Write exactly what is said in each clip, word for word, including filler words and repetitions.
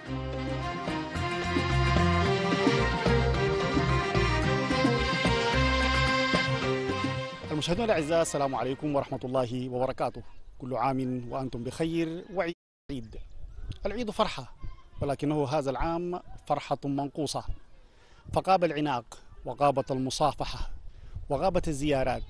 المشاهدون الأعزاء، السلام عليكم ورحمة الله وبركاته. كل عام وأنتم بخير وعيد. العيد فرحة، ولكنه هذا العام فرحة منقوصة، فغاب العناق وغابت المصافحة وغابت الزيارات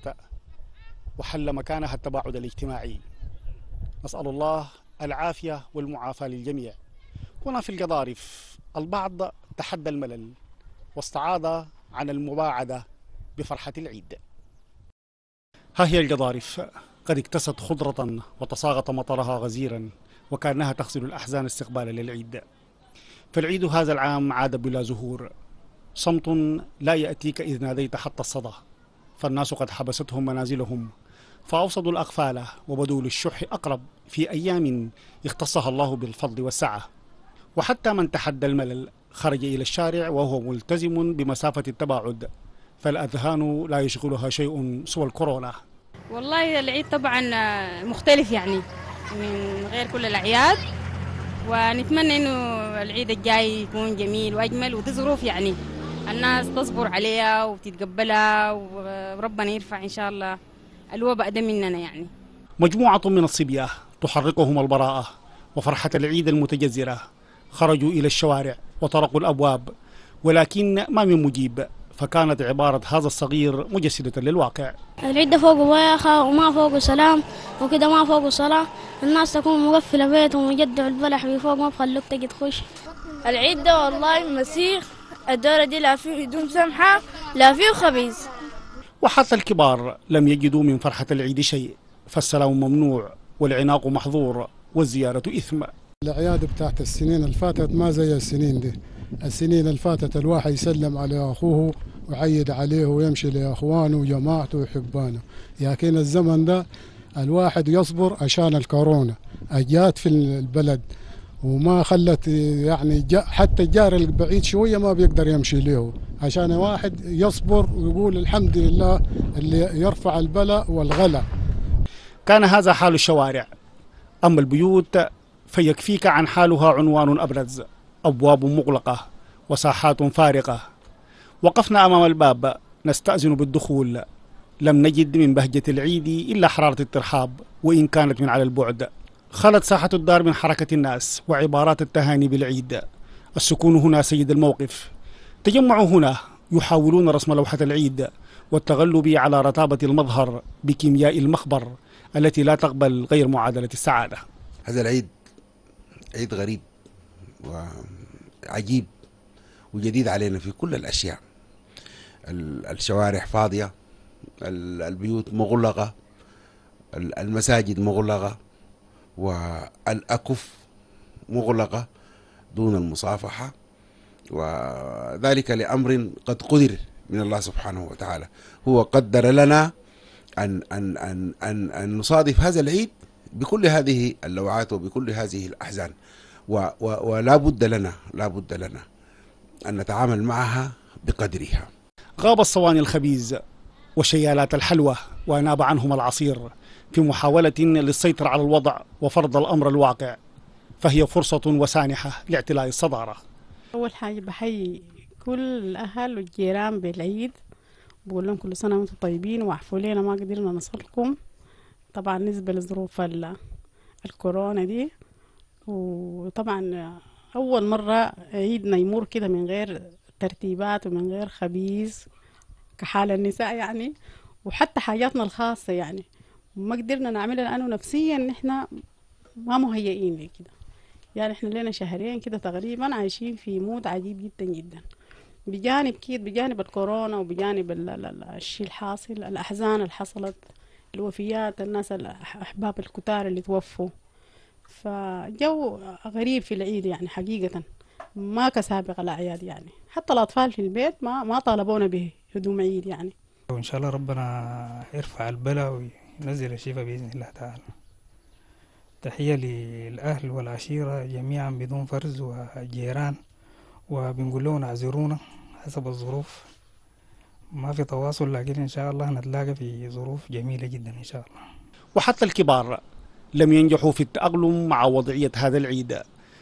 وحل مكانها التباعد الاجتماعي. نسأل الله العافية والمعافاة للجميع. هنا في القضارف البعض تحدى الملل واستعاض عن المباعدة بفرحة العيد. ها هي القضارف قد اكتست خضرة وتصاغط مطرها غزيرا، وكأنها تغسل الأحزان استقبالا للعيد. فالعيد هذا العام عاد بلا زهور، صمت لا يأتيك إذ ناديت حتى الصدى، فالناس قد حبستهم منازلهم فأوصدوا الأقفال وبدوا للشح أقرب في أيام اختصها الله بالفضل والسعة. وحتى من تحدى الملل خرج إلى الشارع وهو ملتزم بمسافة التباعد، فالأذهان لا يشغلها شيء سوى الكورونا. والله العيد طبعا مختلف يعني من غير كل الأعياد، ونتمنى إنه العيد الجاي يكون جميل وأجمل، ودي ظروف يعني الناس تصبر عليها وتتقبلها، وربنا يرفع إن شاء الله الوباء ده مننا. يعني مجموعة من الصبية تحركهم البراءة وفرحة العيد المتجذرة خرجوا إلى الشوارع وطرقوا الأبواب، ولكن ما من مجيب، فكانت عبارة هذا الصغير مجسدة للواقع. العيد فوقه بايخة وما فوقه سلام وكده، ما فوقه صلاة، الناس تكون مقفلة بيتهم ويجدعوا البلح بفوق، ما بخلوك تجي تخش. العيد ده والله مسيخ، الدورة دي لا فيه هدوم سمحة لا فيه خبيث. وحتى الكبار لم يجدوا من فرحة العيد شيء، فالسلام ممنوع والعناق محظور والزيارة إثم. الأعياد بتاعت السنين الفاتت ما زي السنين دي. السنين الفاتت الواحد يسلم على أخوه ويعيد عليه ويمشي لأخوانه وجماعته وحبانه، لكن الزمن ده الواحد يصبر عشان الكورونا أجات في البلد وما خلت يعني حتى الجار البعيد شوية ما بيقدر يمشي له، عشان واحد يصبر ويقول الحمد لله اللي يرفع البلاء والغلا. كان هذا حال الشوارع، أما البيوت فيكفيك عن حالها عنوان أبرز: أبواب مغلقة وساحات فارغة. وقفنا أمام الباب نستأذن بالدخول، لم نجد من بهجة العيد إلا حرارة الترحاب وإن كانت من على البعد. خلت ساحة الدار من حركة الناس وعبارات التهاني بالعيد. السكون هنا سيد الموقف، تجمعوا هنا يحاولون رسم لوحة العيد والتغلب على رتابة المظهر بكيمياء المخبر التي لا تقبل غير معادلة السعادة. هذا العيد عيد غريب وعجيب وجديد علينا في كل الأشياء. الشوارع فاضية، البيوت مغلقة، المساجد مغلقة، والأكف مغلقة دون المصافحة، وذلك لأمر قد قدر من الله سبحانه وتعالى. هو قدر لنا أن, أن, أن, أن, أن نصادف هذا العيد بكل هذه اللوعات وبكل هذه الأحزان، ولا بد لنا لا بد لنا أن نتعامل معها بقدرها. غاب الصواني الخبيز وشيالات الحلوى وناب عنهم العصير في محاولة للسيطرة على الوضع وفرض الأمر الواقع، فهي فرصة وسانحة لاعتلاء الصدارة. أول حاجة بحيي كل الأهل والجيران بالعيد، بقول لهم كل سنة وانتم طيبين واعفوا لنا ما قدرنا نصلكم طبعا نسبة لظروف الكورونا دي. وطبعا أول مرة عيدنا يمر كده من غير ترتيبات ومن غير خبيث كحال النساء يعني، وحتى حاجاتنا الخاصة يعني ما قدرنا نعملها لأنه نفسيا نحن ما مهيئين لكده. يعني احنا لنا شهرين كده تقريبا عايشين في مود عجيب جدا جدا، بجانب كده بجانب الكورونا وبجانب الشيء الحاصل، الأحزان اللي حصلت، الوفيات، الناس الأحباب الكتار اللي توفوا. فجو غريب في العيد يعني حقيقة ما كسابق الأعياد يعني. حتى الأطفال في البيت ما ما طالبونا به هدوم عيد يعني. وإن شاء الله ربنا يرفع البلاء وينزل الشفاء بإذن الله تعالى. تحية للأهل والعشيرة جميعا بدون فرز والجيران، وبنقول لهم اعذرونا حسب الظروف، ما في تواصل، لكن إن شاء الله نتلاقى في ظروف جميلة جدا إن شاء الله. وحتى الكبار لم ينجحوا في التأقلم مع وضعية هذا العيد،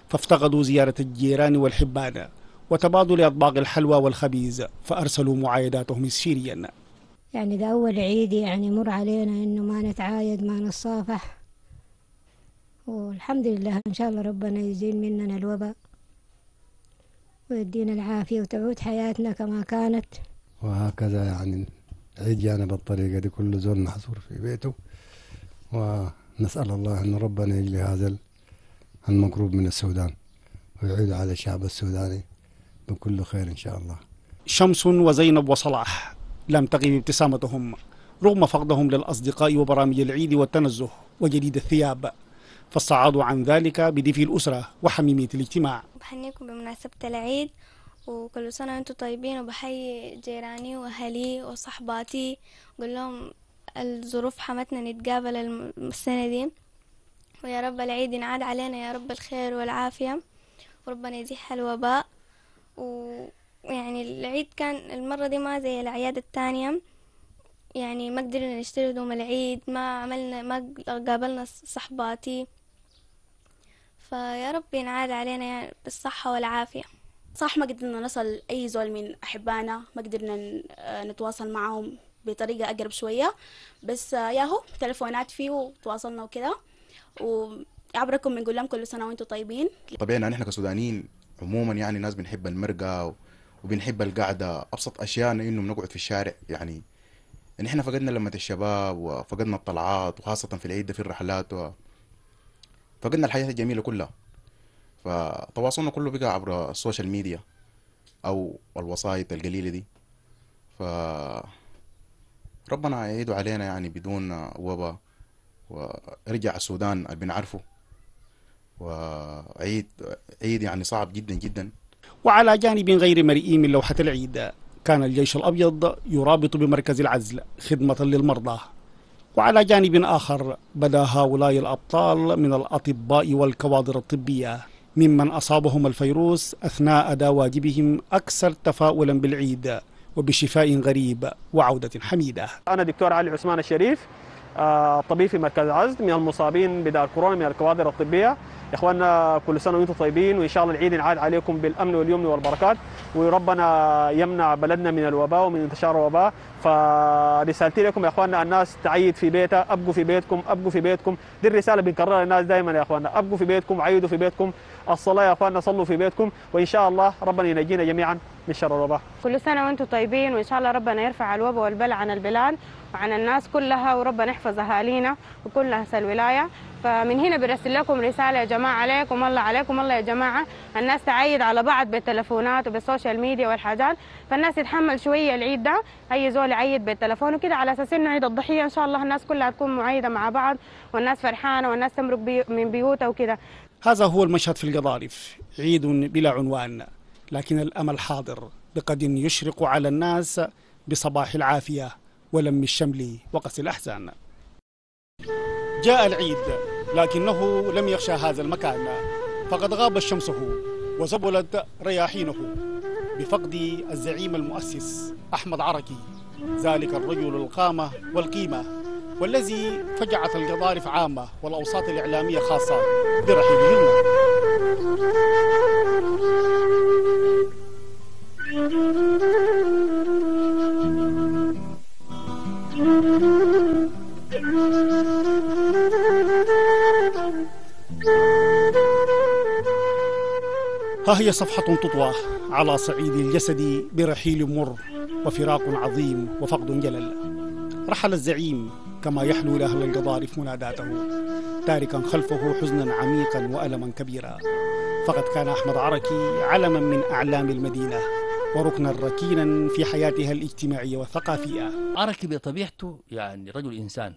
فافتقدوا زيارة الجيران والحبان وتبادل أطباق الحلوى والخبيز، فأرسلوا معايداتهم السيريا. يعني ده أول عيد يعني مر علينا إنه ما نتعايد ما نتصافح، والحمد لله إن شاء الله ربنا يزيل مننا الوباء ويدينا العافية وتعود حياتنا كما كانت. وهكذا يعني عيد جانا بالطريقة دي، كل زول محصور في بيته، ونسأل الله أن ربنا يجلي هذا المكروب من السودان ويعيد على الشعب السوداني بكل خير إن شاء الله. شمس وزينب وصلاح لم تغب ابتسامتهم رغم فقدهم للأصدقاء وبرامج العيد والتنزه وجديد الثياب، فالصعاد عن ذلك بدفء الأسرة وحميمية الاجتماع. بحييكم بمناسبة العيد وكل سنة وانتم طيبين، وبحيي جيراني وأهلي وصحباتي وقول لهم الظروف حمتنا نتقابل السنة دي، ويا رب العيد ينعاد علينا يا رب الخير والعافية وربنا يزيح الوباء. ويعني العيد كان المرة دي ما زي الأعياد التانية، يعني ما قدرنا نشتري هدوم العيد، ما عملنا ما قابلنا صحباتي، فيا رب ينعاد علينا يعني بالصحة والعافية. صح ما قدرنا نصل أي زول من أحبانا، ما قدرنا نتواصل معهم بطريقة أقرب شوية، بس ياهو تلفونات فيه وتواصلنا وكده، وعبركم بنقول لهم كل سنة وانتم طيبين. طبيعي نحن كسودانيين عموما يعني ناس بنحب المرقة وبنحب القعدة، أبسط أشياءنا إنه بنقعد في الشارع. يعني نحن فقدنا لمة الشباب وفقدنا الطلعات، وخاصة في العيد في الرحلات، وفقدنا الحياة الجميلة كلها. فتواصلنا كله بقى عبر السوشيال ميديا أو الوسائط القليلة دي، فربنا يعيدوا علينا يعني بدون وباء، ويرجع السودان اللي بنعرفه، وعيد عيد يعني صعب جدا جدا. وعلى جانب غير مرئي من لوحة العيد كان الجيش الأبيض يرابط بمركز العزل خدمة للمرضى، وعلى جانب آخر بدا هؤلاء الأبطال من الأطباء والكوادر الطبية ممن أصابهم الفيروس أثناء أداء واجبهم أكثر تفاؤلا بالعيد وبشفاء غريب وعودة حميدة. أنا دكتور علي عثمان الشريف، طبيب في مركز عزل، من المصابين بدار كورونا من الكوادر الطبية. يا اخواننا كل سنه وانتم طيبين، وان شاء الله العيد ينعاد عليكم بالامن واليمن والبركات، وربنا يمنع بلدنا من الوباء ومن انتشار الوباء. فرسالتي لكم يا اخواننا الناس تعيد في بيتها، ابقوا في بيتكم ابقوا في بيتكم، دي الرساله بنكررها للناس دائما يا اخواننا، ابقوا في بيتكم، عيدوا في بيتكم، الصلاه يا اخواننا صلوا في بيتكم، وان شاء الله ربنا ينجينا جميعا من شر الوباء. كل سنه وانتم طيبين، وان شاء الله ربنا يرفع الوباء والبلاء عن البلاد وعن الناس كلها، وربنا يحفظ اهالينا وكل ناس الولايه. فمن هنا برسل لكم رساله يا جماعه، عليكم الله عليكم الله يا جماعه، الناس تعيد على بعض بالتلفونات وبالسوشيال ميديا والحاجات، فالناس تتحمل شويه العيد ده، اي زول يعيد بالتلفون وكده على اساس انه عيد الضحيه ان شاء الله الناس كلها تكون معيده مع بعض، والناس فرحانه والناس تمرق بي من بيوتها وكده. هذا هو المشهد في القضارف، عيد بلا عنوان، لكن الامل حاضر بقد يشرق على الناس بصباح العافيه ولم الشمل وقس الاحزان. جاء العيد لكنه لم يخشى هذا المكان، فقد غاب شمسه وزبلت رياحينه بفقد الزعيم المؤسس أحمد عركي، ذلك الرجل القامة والقيمة والذي فجعت القضارف عامة والأوساط الإعلامية خاصة برحيله. ها هي صفحة تطوى على صعيد الجسد برحيل مر وفراق عظيم وفقد جلل. رحل الزعيم كما يحلو لأهل القضارف مناداته، تاركا خلفه حزنا عميقا وألما كبيرا، فقد كان أحمد عركي علما من أعلام المدينة وركنا ركينا في حياتها الاجتماعية والثقافية. عركي بطبيعته يعني رجل إنسان،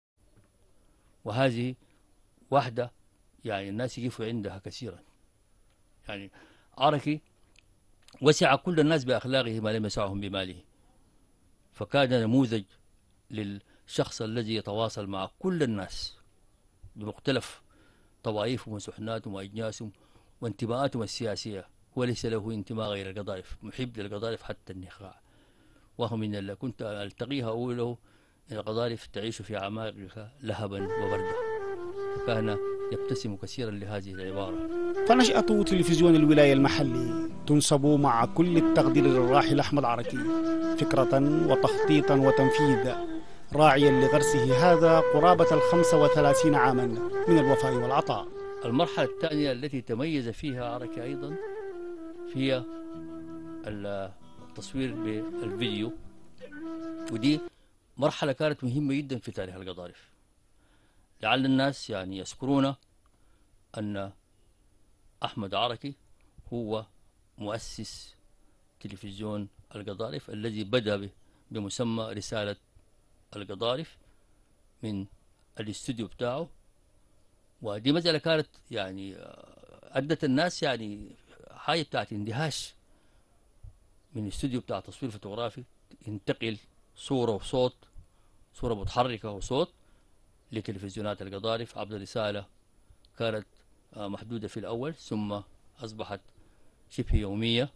وهذه واحدة يعني الناس يقفوا عندها كثيرا. يعني عركي وسع كل الناس بأخلاقه ما لم يسعهم بماله، فكان نموذج للشخص الذي يتواصل مع كل الناس بمختلف طوائفهم وسحناتهم وأجناسهم وانتماءاتهم السياسية، وليس له انتماء غير القضارف، محب للقضارف حتى النخاع. وهو من اللي كنت ألتقيها أقول له القضارف تعيش في أعماقها لهبا وبردا، فكان يبتسم كثيرا لهذه العبارة. فنشأة تلفزيون الولاية المحلي تنسب مع كل التقدير للراحل أحمد عركي فكرة وتخطيطا وتنفيذ، راعيا لغرسه هذا قرابة الخمسة وثلاثين عاما من الوفاء والعطاء. المرحلة الثانية التي تميز فيها عركي أيضا هي التصوير بالفيديو، ودي مرحلة كانت مهمة جدا في تاريخ القضارف. لعل الناس يعني يذكرون أن أحمد عركي هو مؤسس تلفزيون القضارف الذي بدأ بمسمى رسالة القضارف من الاستوديو بتاعه، ودي مسألة كانت يعني أدت الناس يعني حاجة بتاعت اندهاش من الاستوديو بتاع تصوير فوتوغرافي ينتقل صورة وصوت، صورة متحركة وصوت لتلفزيونات القضارف عبر رسالة كانت محدودة في الأول ثم أصبحت شبه يومية.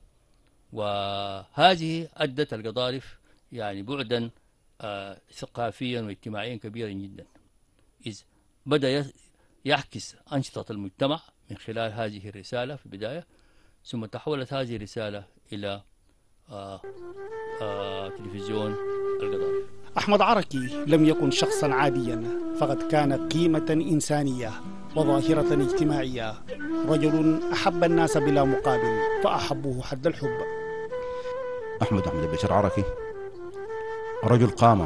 وهذه أدت القضارف يعني بعدا آه ثقافيا واجتماعيا كبيرا جدا، إذ بدأ يعكس أنشطة المجتمع من خلال هذه الرسالة في البداية، ثم تحولت هذه الرسالة إلى آه آه تلفزيون القضارف. أحمد عركي لم يكن شخصا عاديا، فقد كان قيمة إنسانية وظاهرة اجتماعية، رجل أحب الناس بلا مقابل فأحبوه حد الحب. أحمد أحمد بشر عركي رجل قامة،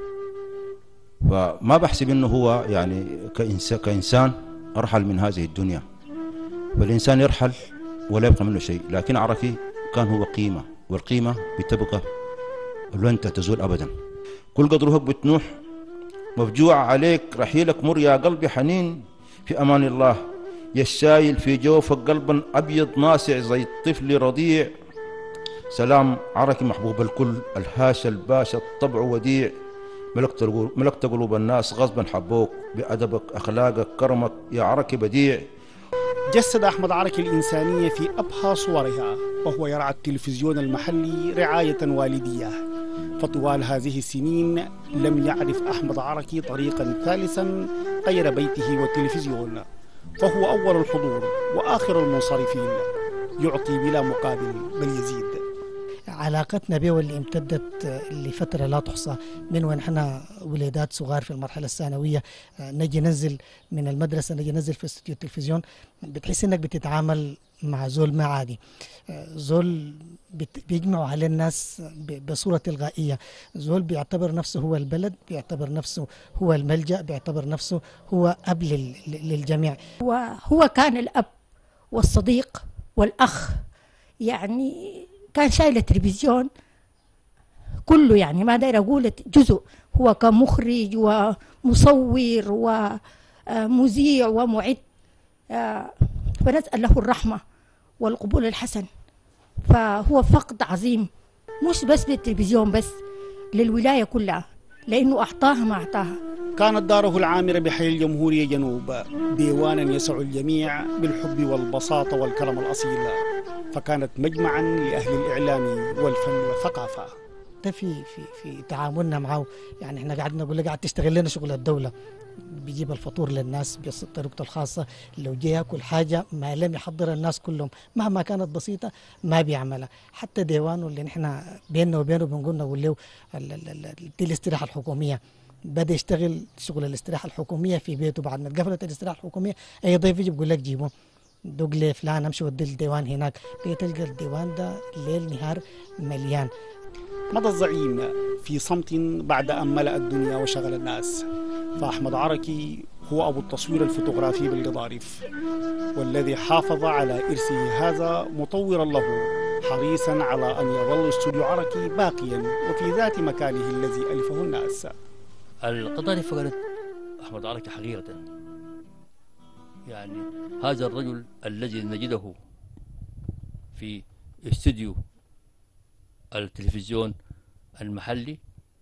فما بحسب أنه هو يعني كإنسان, كإنسان أرحل من هذه الدنيا، فالإنسان يرحل ولا يبقى منه شيء، لكن عركي كان هو قيمة، والقيمة بتبقى لن تزول أبدا. كل قدرك بتنوح مفجوع عليك رحيلك، مر يا قلبي حنين في أمان الله، يا الشايل في جوفك قلبا أبيض ناسع زي الطفل رضيع. سلام عركي محبوب الكل، الهاشا الباشا الطبع وديع، ملكت ملكت قلوب الناس غصبا حبوك، بأدبك أخلاقك كرمك يا عركي بديع. جسد أحمد عركي الإنسانية في أبهى صورها، وهو يرعى التلفزيون المحلي رعاية والدية، فطوال هذه السنين لم يعرف أحمد عركي طريقا ثالثا غير بيته والتلفزيون، فهو أول الحضور وآخر المنصرفين، يعطي بلا مقابل بل يزيد. علاقتنا به واللي امتدت لفترة لا تحصى، من وين احنا ولادات صغار في المرحلة الثانوية نجي ننزل من المدرسة، نجي ننزل في استوديو التلفزيون، بتحس انك بتتعامل مع زول ما عادي، زول بيجمعوا على الناس بصورة تلقائية، زول بيعتبر نفسه هو البلد، بيعتبر نفسه هو الملجأ، بيعتبر نفسه هو أب للجميع. وهو كان الأب والصديق والأخ، يعني كان شايل التلفزيون كله، يعني ما داير أقول جزء، هو كمخرج ومصور ومذيع ومعد، فنسأل له الرحمة والقبول الحسن. فهو فقد عظيم مش بس للتلفزيون بس، للولاية كلها، لأنه أعطاها ما أعطاها. كانت داره العامرة بحي الجمهورية جنوب ديوانا يسع الجميع بالحب والبساطة والكرم الأصيل، فكانت مجمعا لأهل الإعلام والفن والثقافة. في في في تعاملنا معه، يعني احنا قاعدين نقول له قاعد تشتغل لنا شغل الدولة، بيجيب الفطور للناس بطريقته الخاصة، لو جاي ياكل حاجة ما لم يحضر الناس كلهم مهما كانت بسيطة ما بيعملها. حتى ديوانه اللي نحن بيننا وبينه بنقول نقول له دي الاستراحة الحكومية، بدأ يشتغل شغل الاستراحة الحكومية في بيته بعد ما اتقفلت الاستراحة الحكومية. أي ضيف يجي بيقول لك جيبه دوق لي فلان، امشي ودي الديوان هناك، بتلقى الديوان ده ليل نهار مليان. مضى الزعيم في صمت بعد أن ملأ الدنيا وشغل الناس، فأحمد عركي هو أبو التصوير الفوتوغرافي بالقضارف، والذي حافظ على إرثه هذا مطورا له، حريصا على أن يظل استوديو عركي باقيا وفي ذات مكانه الذي ألفه الناس. القضارف فقدت أحمد عركي حقيقة، يعني هذا الرجل الذي نجده في استوديو التلفزيون المحلي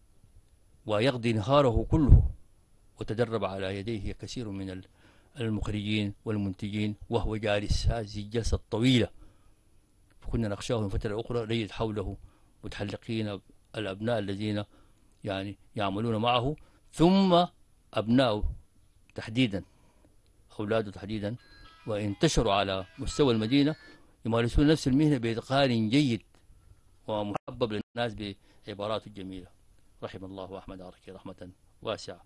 ويقضي نهاره كله، وتدرب على يديه كثير من المخرجين والمنتجين، وهو جالس هذه الجلسة الطويلة، فكنا نخشاه من فترة أخرى نجد حوله متحلقين الأبناء الذين يعني يعملون معه، ثم أبناؤه تحديدا، أولاده تحديدا وانتشروا على مستوى المدينة يمارسون نفس المهنة بإتقان جيد ومحبب للناس بعباراته الجميلة. رحم الله أحمد عركي رحمة واسعة.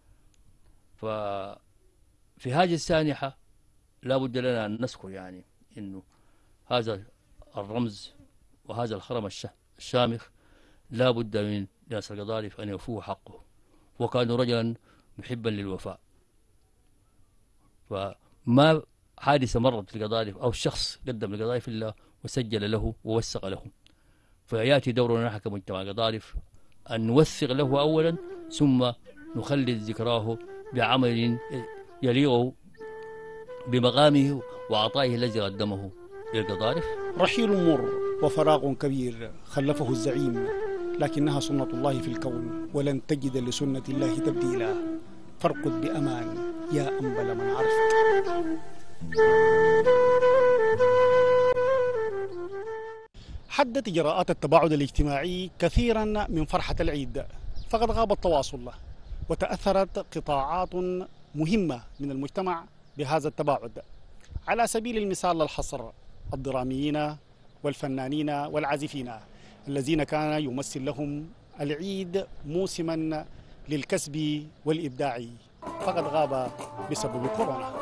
ففي هذه السانحة لا بد لنا أن نذكر يعني أنه هذا الرمز وهذا الخرم الشامخ لا بد من ناصر القضارف أن يوفوه حقه، وكان رجلا محبا للوفاء. فما حادثة مرت في القضارف أو شخص قدم القضارف إلا وسجل له ووثق له. فيأتي دورنا نحن كمجتمع القضارف أن نوثق له أولا، ثم نخلد ذكراه بعمل يليق بمقامه وعطائه الذي قدمه للقضارف. رحيل مر وفراغ كبير خلفه الزعيم، لكنها سنة الله في الكون ولن تجد لسنة الله تبديلا. فارقد بأمان يا أنبل من عرفت. حدت إجراءات التباعد الاجتماعي كثيرا من فرحة العيد، فقد غاب التواصل وتأثرت قطاعات مهمة من المجتمع بهذا التباعد. على سبيل المثال الحصر الدراميين والفنانين والعازفين الذين كان يمثل لهم العيد موسما للكسب والإبداع، فقد غاب بسبب كورونا.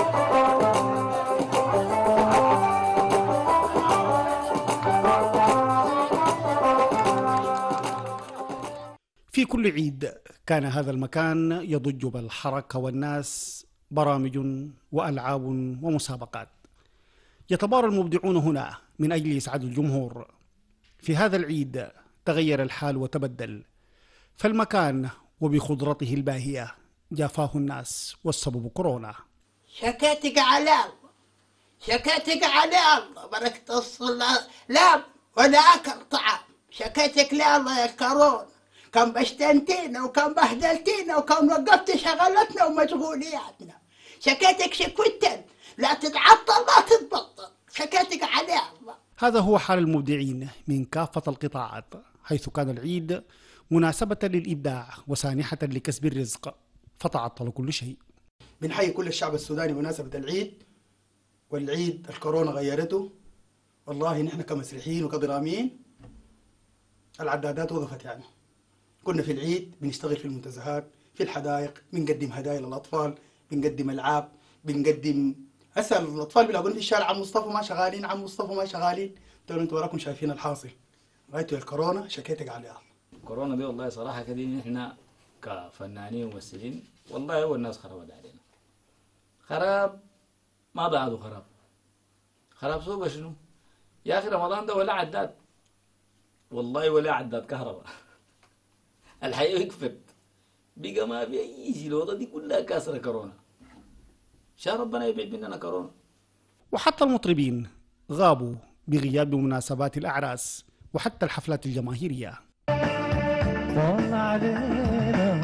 في كل عيد كان هذا المكان يضج بالحركة والناس، برامج وألعاب ومسابقات. يتبارى المبدعون هنا من أجل إسعاد الجمهور. في هذا العيد تغير الحال وتبدل، فالمكان وبخضرته الباهية جافاه الناس والسبب كورونا. شكاتك على الله، شكاتك على الله، بركة الصلاة لا ولا أكل طعام. شكاتك لا الله يا كورونا، كم بشتنتينا وكم بهدلتينا وكم وقفت شغلتنا ومشغولياتنا. شكاتك شكوتا لا تتعطل لا تتبطل. شكاتك على الله. هذا هو حال المبدعين من كافة القطاعات، حيث كان العيد مناسبة للإبداع وسانحة لكسب الرزق، فتعطل كل شيء. بنحيي كل الشعب السوداني بمناسبة العيد، والعيد الكورونا غيرته. والله نحن كمسرحيين وكدراميين العدادات وقفت، يعني كنا في العيد بنشتغل في المنتزهات في الحدائق، بنقدم هدايا للأطفال، بنقدم ألعاب، بنقدم هسه الأطفال بيلاقوني في الشارع عم مصطفى ما شغالين، عم مصطفى ما شغالين. تقولوا انتوا وراكم شايفين الحاصل. غايته الكورونا شكيتك عليها. كورونا دي والله صراحة كده نحن كفنانين وممثلين والله هو الناس خربت علينا. خراب ما بعده خراب. خراب سوق شنو؟ يا أخي رمضان ده ولا عداد. والله ولا عداد كهرباء. الحياة وقفت. بقى ما في أي شيء، الوضع دي كلها كاسرة كورونا. شاء ربنا يبعد مننا كورونا. وحتى المطربين غابوا بغياب مناسبات الأعراس وحتى الحفلات الجماهيرية. طال علينا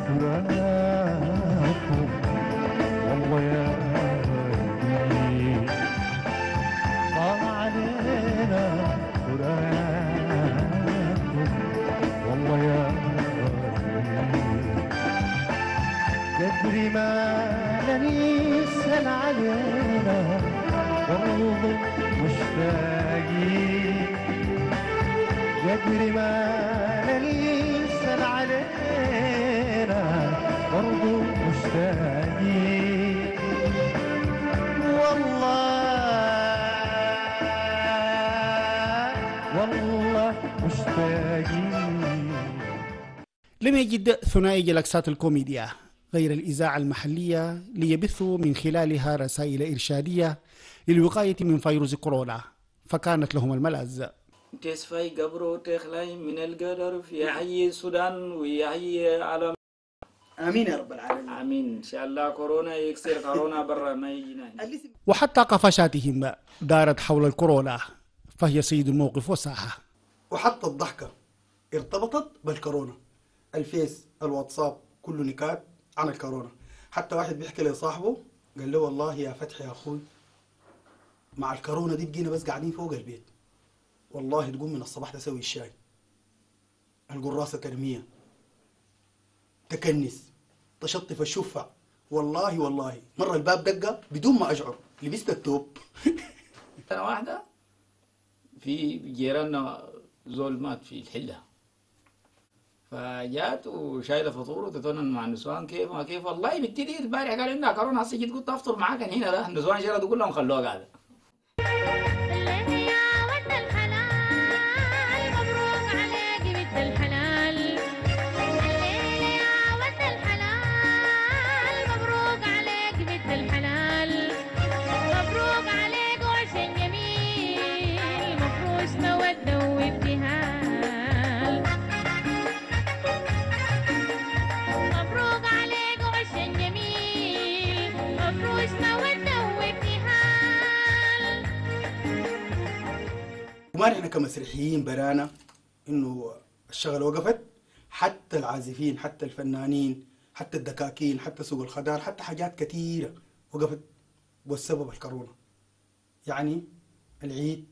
فراقكم والله يا قلبي، طال علينا فراقكم والله يا قلبي، قدري ما نسأل علينا برضو مشتاقين، قدري ما نسأل علينا برضو مشتاقين، والله والله مشتاقين. لم يجد ثنائي جلسات الكوميديا غير الإذاعة المحلية ليبثوا من خلالها رسائل إرشادية للوقاية من فيروس كورونا، فكانت لهم الملاذ. تسفي قبرو تخلي من القدر في حي السودان ويحيي على آمين يا رب العالمين. آمين إن شاء الله. كورونا يكسر كورونا برا ما يجينا. وحتى قفشاتهم دارت حول الكورونا، فهي سيد الموقف والساحة. وحتى الضحكة ارتبطت بالكورونا. الفيس الواتساب كله نكات عن الكورونا. حتى واحد بيحكي لصاحبه قال له والله يا فتحي يا أخوي مع الكورونا دي بقينا بس قاعدين فوق البيت، والله تقوم من الصباح تسوي الشاي، القراصة ترمية، تكنس، تشطف الشفع. والله والله مرة الباب دقة بدون ما أشعر لبست التوب. سنة واحدة في جيراننا زول مات في الحلة، فجات وشايله فطور وتتونن مع النسوان كيف ما كيف. والله بنتي دي البارح قال عندها كورونا، هسه جيت قلت افطر معاك هنا. ده النسوان شردوا كلهم خلوها قاعده. وما نحن كمسرحيين برانا انه الشغله وقفت، حتى العازفين حتى الفنانين حتى الدكاكين حتى سوق الخضار حتى حاجات كثيره وقفت والسبب الكورونا. يعني العيد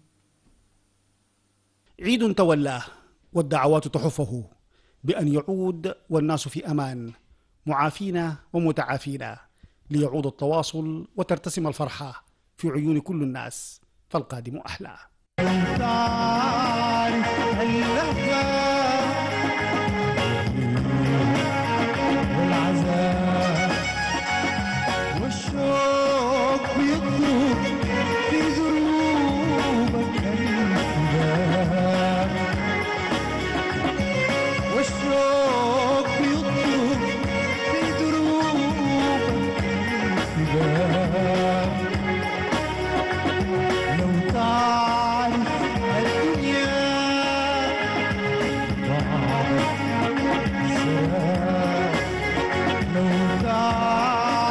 عيد تولاه والدعوات تحفه بأن يعود والناس في أمان معافين ومتعافين، ليعود التواصل وترتسم الفرحة في عيون كل الناس، فالقادم أحلى. تعرف اللهفة والعذاب والشوق بيطرق في دروبك الانتباه، والشوق بيطرق في دروبك الانتباه. لو تعرف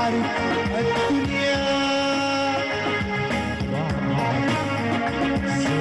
الدنيا